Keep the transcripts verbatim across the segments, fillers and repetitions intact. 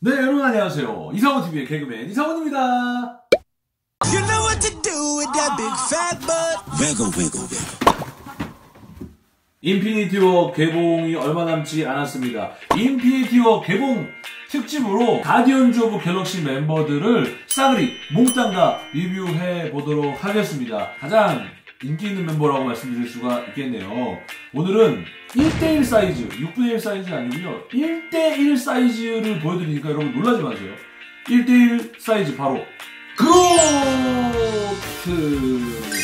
네, 여러분 안녕하세요. 이상훈티비의 개그맨 이상훈입니다. You know what to do with that big fat butt. Wiggle, wiggle, wiggle. 인피니티 워 개봉이 얼마 남지 않았습니다. 인피니티 워 개봉 특집으로 가디언즈 오브 갤럭시 멤버들을 싸그리 몽땅 다 리뷰해 보도록 하겠습니다. 가장 인기 있는 멤버라고 말씀드릴 수가 있겠네요. 오늘은 일 대 일 사이즈, 육분의 일 사이즈 아니고요. 일 대 일 사이즈를 보여드리니까 여러분 놀라지 마세요. 일 대 일 사이즈 바로 그루트입니다.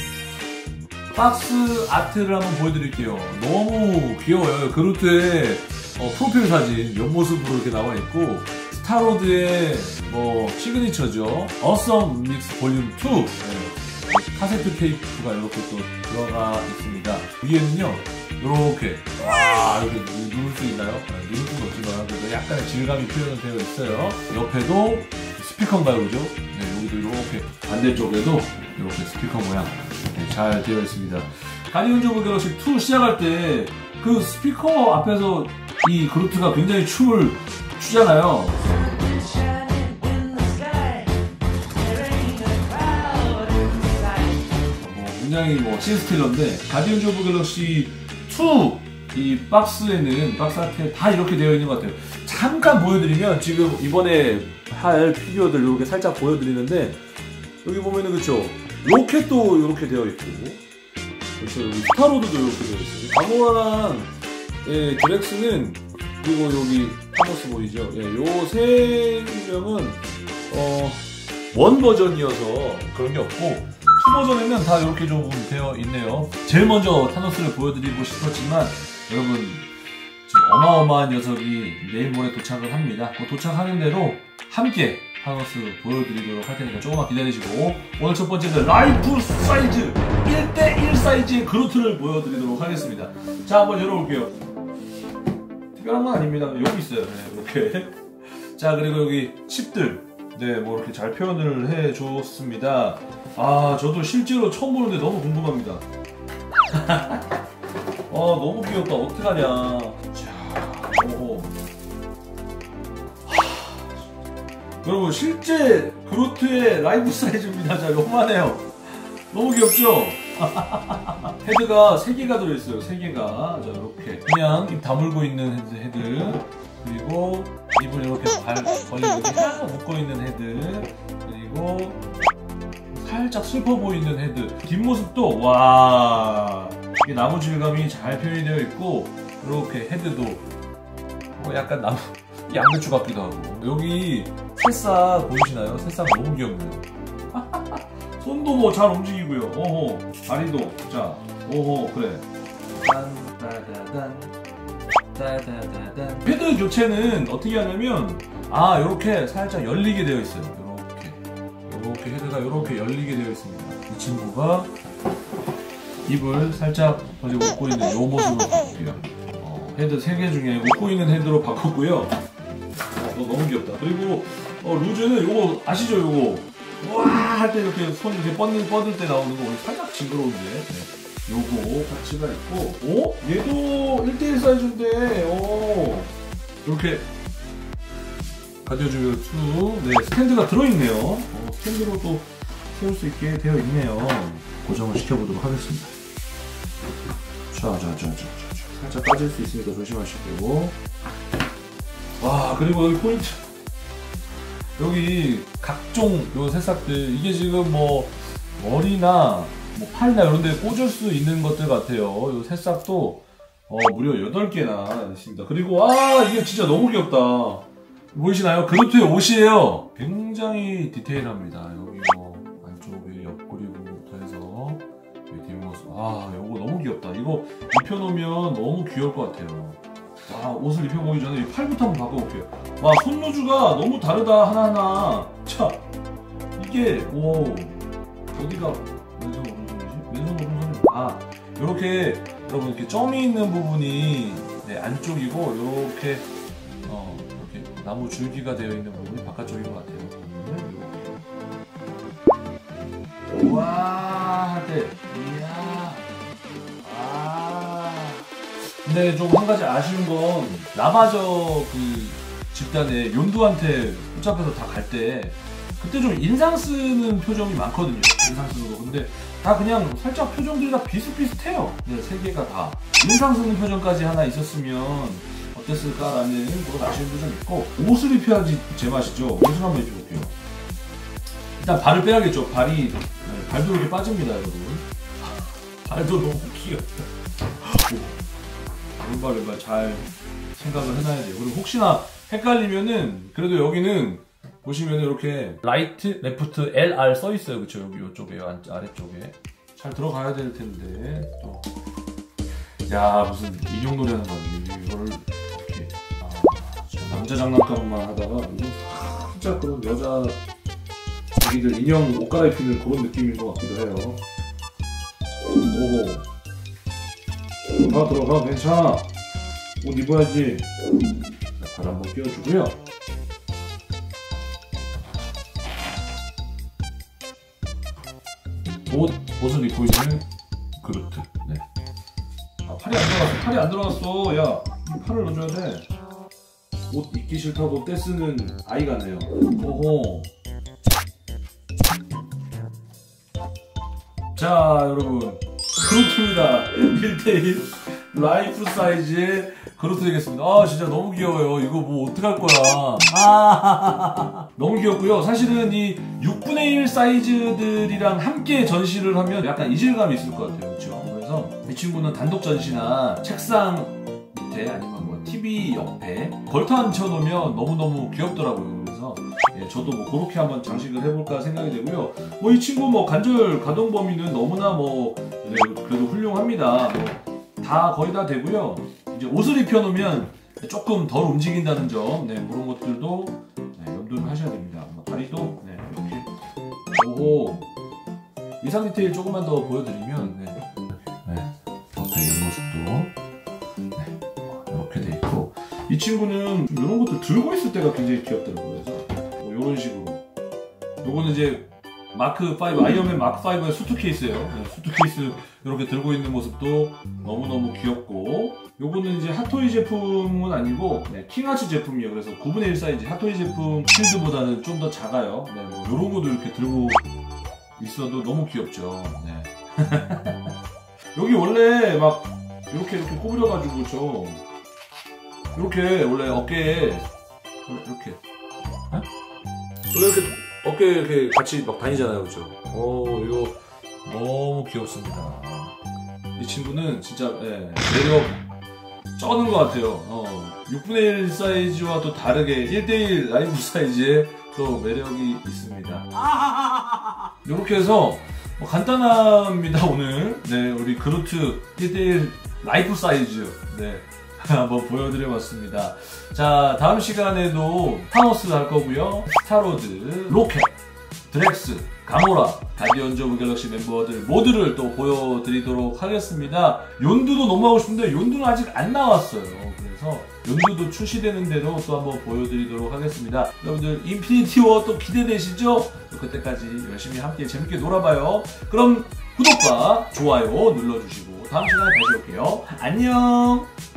박스 아트를 한번 보여드릴게요. 너무 귀여워요. 그루트의 어, 프로필 사진 옆모습으로 이렇게 나와 있고, 스타로드의 뭐 시그니처죠. 어썸 믹스 볼륨 투. 네. 카세트 테이프가 이렇게 또 들어가 있습니다. 위에는요, 이렇게 와, 이렇게 누를 수 있나요? 네, 누를 수는 없지만 그래도 약간의 질감이 표현되어 있어요. 옆에도 스피커인가요, 그죠? 네, 여기도 이렇게 반대쪽에도 이렇게 스피커 모양 네, 잘 되어 있습니다. 가디언즈 오브 갤럭시 투 시작할 때 그 스피커 앞에서 이 그루트가 굉장히 춤을 추잖아요. 굉장히 뭐 신스틸러인데, 가디언즈 오브 갤럭시 투 이 박스에는, 박스 아트에 다 이렇게 되어 있는 것 같아요. 잠깐 보여드리면, 지금 이번에 할 피규어들 이렇게 살짝 보여드리는데, 여기 보면은 그쵸, 로켓도 이렇게 되어 있고, 그렇죠, 여기 스타로드도 이렇게 되어 있어요. 가모라랑 예, 드렉스는, 그리고 여기 타노스 보이죠? 예, 요 세 명은 어, 원 버전이어서 그런 게 없고, 투 버전에는 다 이렇게 조금 되어 있네요. 제일 먼저 타노스를 보여드리고 싶었지만, 여러분 지금 어마어마한 녀석이 내일 모레 도착을 합니다. 그 도착하는 대로 함께 타노스 보여드리도록 할 테니까 조금만 기다리시고, 오늘 첫 번째는 라이프 사이즈 일 대 일 사이즈의 그루트를 보여드리도록 하겠습니다. 자, 한번 열어볼게요. 특별한 건 아닙니다. 여기 있어요. 네, 이렇게. 자, 그리고 여기 칩들, 네, 뭐 이렇게 잘 표현을 해줬습니다. 아, 저도 실제로 처음 보는데 너무 궁금합니다. 아, 너무 귀엽다. 어떡하냐. 자, 오. 여러분, 실제 그루트의 라이브 사이즈입니다. 자, 요만해요. 너무 귀엽죠? 헤드가 세 개가 들어있어요. 세 개가. 자, 이렇게. 그냥 입 다물고 있는 헤드, 헤드. 그리고 입을 이렇게 발, 벌리고 딱 묶고 있는 헤드. 그리고 살짝 슬퍼 보이는 헤드. 뒷모습도, 와. 이게 나무 질감이 잘 표현이 되어 있고, 이렇게 헤드도 뭐 약간 나무, 양배추 같기도 하고. 여기 새싹 보이시나요? 새싹 너무 귀엽네요. 손도 뭐 잘 움직이고요. 오호. 다리도. 자, 오호. 그래. 딴, 따다단. 따다다단. 헤드 교체는 어떻게 하냐면, 아, 요렇게 살짝 열리게 되어 있어요. 요렇게. 요렇게 헤드가 요렇게 열리게 되어 있습니다. 이 친구가 입을 살짝 벌리고 웃고 있는 요 모습으로 바꿀게요. 어, 헤드 세 개 중에 웃고 있는 헤드로 바꿨고요. 어, 너무 귀엽다. 그리고 어, 루즈는 요거 아시죠? 요거 와 할 때 이렇게 손 이렇게 뻗는, 뻗을 때 나오는 거 살짝 징그러운데, 네. 요거 파츠가 있고, 오? 얘도 일 대 일 사이즈인데, 오, 이렇게 가디언즈 투, 네, 스탠드가 들어있네요. 어, 스탠드로 또 세울 수 있게 되어 있네요. 고정을 시켜보도록 하겠습니다. 자, 자, 자, 자, 자, 살짝 빠질 수 있으니까 조심하시고. 와, 그리고 여기 포인트. 여기 각종 요 새싹들, 이게 지금 뭐 머리나 뭐 팔이나 이런 데 꽂을 수 있는 것들 같아요. 요 새싹도 어, 무려 여덟 개나 있습니다. 그리고 아, 이게 진짜 너무 귀엽다. 보이시나요? 그루트의 옷이에요. 굉장히 디테일합니다. 여기 뭐 안쪽에 옆구리부터 해서 여기 뒷모습. 아, 요거 너무 귀엽다. 이거 입혀놓으면 너무 귀여울 것 같아요. 와, 옷을 입혀보기 전에 이 팔부터 한번 바꿔볼게요. 와, 손루즈가 너무 다르다, 하나하나. 자, 이게, 오, 어디가 왼손, 오른손이지? 왼손, 오른손이, 아, 요렇게, 여러분, 이렇게 점이 있는 부분이, 네, 안쪽이고, 요렇게, 어, 이렇게 나무 줄기가 되어 있는 부분이 바깥쪽인 것 같아요. 이렇게. 와, 할 때, 이야. 아. 근데 좀 한 가지 아쉬운 건, 라마저 그 집단에 연두한테 붙잡혀서 다 갈 때 그때 좀 인상 쓰는 표정이 많거든요. 인상 쓰는 거. 근데 다 그냥 살짝 표정들이 다 비슷비슷해요. 네, 세 개가 다. 인상 쓰는 표정까지 하나 있었으면 어땠을까라는 그런 아쉬움도 좀 있고, 옷을 입혀야지 제맛이죠. 옷을 한번 입혀볼게요. 일단 발을 빼야겠죠. 발이, 네, 발도 이렇게 빠집니다, 여러분. 발도 너무 귀엽다. 왼발 왼발 잘 생각을 해놔야 돼요. 그리고 혹시나 헷갈리면은 그래도 여기는 보시면 이렇게 라이트, 레프트, 엘알 써있어요. 그쵸? 여기 이쪽에, 아래쪽에. 잘 들어가야 될 텐데. 또. 야, 무슨 인형 놀이 하는 거 아니에요? 이거를 이렇게. 아, 남자 장난감만 하다가, 살짝 그런 여자, 자기들 인형 옷 갈아입히는 그런 느낌인 것 같기도 해요. 오호. 들어가, 들어가, 괜찮아. 옷 입어야지. 발 한번 끼워주고요. 옷, 옷을 입고 있는 그루트. 네. 아, 팔이 안 들어갔어. 팔이 안 들어갔어. 야, 팔을 넣어줘야 돼. 옷 입기 싫다고 떼쓰는 아이 같네요. 오호. 자, 여러분. 그루트입니다. 일 대일 라이프 사이즈의 그루트 되겠습니다. 아, 진짜 너무 귀여워요. 이거 뭐 어떡할 거야. 아, 너무 귀엽고요. 사실은 이 육분의 일 사이즈들이랑 함께 전시를 하면 약간 이질감이 있을 것 같아요. 그렇죠? 그래서 이 친구는 단독 전시나 책상 밑에 아니면 뭐 티비 옆에 걸터 앉혀놓으면 너무너무 귀엽더라고요. 그래서 예, 저도 뭐 그렇게 한번 장식을 해볼까 생각이 되고요. 뭐 이 친구 뭐 관절 가동 범위는 너무나 뭐 네, 그래도 훌륭합니다. 뭐 다 거의 다 되고요. 이제 옷을 입혀놓으면 조금 덜 움직인다는 점, 네, 그런 것들도 네, 염두를 하셔야 됩니다. 뭐 다리도 네, 이렇게. 오호. 이상 디테일 조금만 더 보여드리면, 네, 네, 옆에 옆모습도 네, 이렇게 돼 있고, 이 친구는 이런 것들 들고 있을 때가 굉장히 귀엽더라고요. 그래서 뭐 이런 식으로. 요거는 이제 마크 오, 아이언맨 마크 오의 수트케이스예요. 네, 수트케이스 이렇게 들고 있는 모습도 너무너무 귀엽고, 요거는 이제 핫토이 제품은 아니고 네, 킹아츠 제품이에요. 그래서 구분의 일 사이즈 핫토이 제품 실드보다는 좀 더 작아요. 네, 뭐 요런 것도 이렇게 들고 있어도 너무 귀엽죠. 네. 여기 원래 막 이렇게 이렇게 꼬부려가지고 그렇죠. 이렇게 원래 어깨에 원래 이렇게 네? 원래 이렇게 어깨에 이렇게 같이 막 다니잖아요, 그렇죠? 오, 이거 너무 귀엽습니다. 이 친구는 진짜 예, 매력 쩌는 것 같아요. 어, 육분의 일 사이즈와 또 다르게 일 대일 라이브 사이즈에 또 매력이 있습니다. 이렇게 해서 뭐 간단합니다, 오늘. 네, 우리 그루트 일 대일 라이브 사이즈. 네. 한번 보여드려봤습니다. 자, 다음 시간에도 타노스 할 거고요. 스타로드, 로켓, 드렉스, 가모라, 가디언즈 오브 갤럭시 멤버들 모두를 또 보여드리도록 하겠습니다. 연두도 너무 하고 싶은데 연두는 아직 안 나왔어요. 그래서 연두도 출시되는 대로 또 한번 보여드리도록 하겠습니다. 여러분들 인피니티 워 또 기대되시죠? 그때까지 열심히 함께 재밌게 놀아봐요. 그럼 구독과 좋아요 눌러주시고 다음 시간에 다시 올게요. 안녕!